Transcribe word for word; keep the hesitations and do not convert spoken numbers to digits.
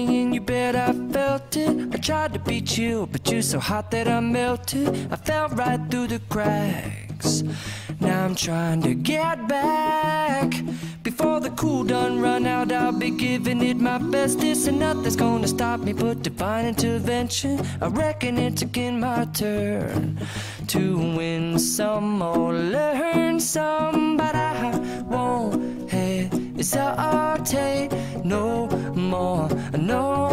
me and you bet I felt it. I tried to beat you, but you're so hot that I melted. I fell right through the cracks. Now I'm trying to get back. Before the cool done run out, I'll be giving it my bestest, and nothing's gonna stop me but divine intervention. I reckon it's again my turn to win some or learn some, but I won't hesitate no more, no